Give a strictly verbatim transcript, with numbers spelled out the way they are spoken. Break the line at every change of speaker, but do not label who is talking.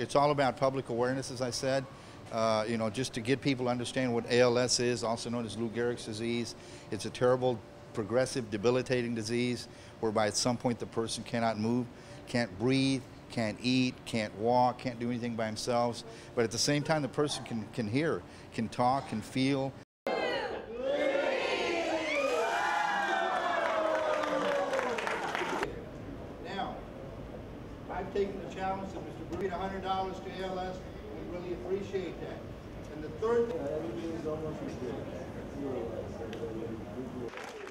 it's all about public awareness, as I said. Uh, you know, just to get people to understand what A L S is, also known as Lou Gehrig's disease. It's a terrible, progressive, debilitating disease whereby at some point the person cannot move, can't breathe, can't eat, can't walk, can't do anything by themselves. But at the same time, the person can, can hear, can talk, can feel. Now, I've taken the challenge of Mister Brady, one hundred dollars to A L S. We really appreciate that. And the third thing...